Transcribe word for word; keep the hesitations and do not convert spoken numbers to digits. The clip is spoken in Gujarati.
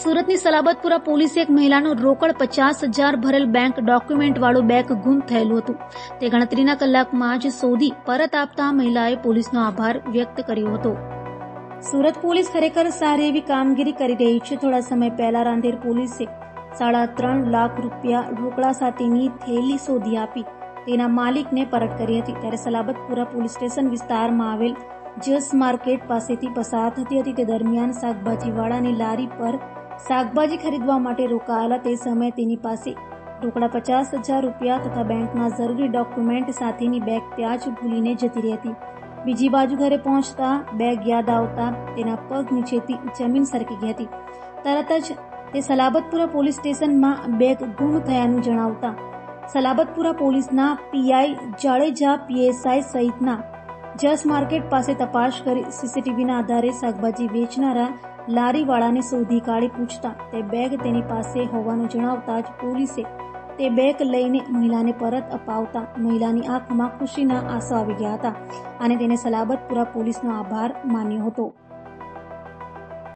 સુરતની સલાબતપુરા પોલીસે એક મહિલાનું રોકડ પચાસ હજાર ભરેલ બેંક ડોક્યુમેન્ટ વાળું બેગ ગુમ થયેલું હતું. તે ગણતરીના કલાકમાં જ શોધી પરત આપતા મહિલાએ પોલીસનો આભાર વ્યક્ત કર્યો હતો. સુરત પોલીસ ખરેખર સારી એવી કામગીરી કરી રહી છે. થોડા સમય પહેલા રાંદેર પોલીસે સાડા ત્રણ લાખ રૂપિયા રોકડા સાથેની થેલી શોધી આપી તેના માલિકને પરત કરી હતી. ત્યારે સલાબતપુરા પોલીસ સ્ટેશન વિસ્તારમાં આવેલ જસ માર્કેટ પાસેથી પસાર થતી હતી તે દરમિયાન શાકભાજીવાળાની લારી પર શાકભાજી ખરીદવા માટે રોકાયેલા તે સમયે તેની પાસે રોકડા પચાસ હજાર રૂપિયા તથા બેંકના જરૂરી ડોક્યુમેન્ટ સાથેની બેગ ત્યાં જ ભૂલીને જતી રહી હતી. બીજી બાજુ ઘરે પહોંચતા બેગ યાદ આવતા તેના પગ નીચેથી જમીન સરકી ગઈ હતી. તરત જ તે સલાબતપુરા પોલીસ સ્ટેશનમાં બેગ ગુમ થયાનું જણાવતા સલાબતપુરા પોલીસના પીઆઈ જાડેજા, પીએસઆઈ સહિતના જસ માર્કેટ પાસે તપાસ કરી સીસીટીવીના આધારે શાકભાજી વેચનારા લારીવાળાને શોધી કાઢી પૂછતા તે બેગ તેની પાસે હોવાનું જણાવતા જ પોલીસે તે બેગ લઈને મહિલાને પરત અપાવતા મહિલાની આંખમાં ખુશીના આંસુ આવી ગયા હતા અને તેને સલાબતપુરા પોલીસનો આભાર માન્યો હતો.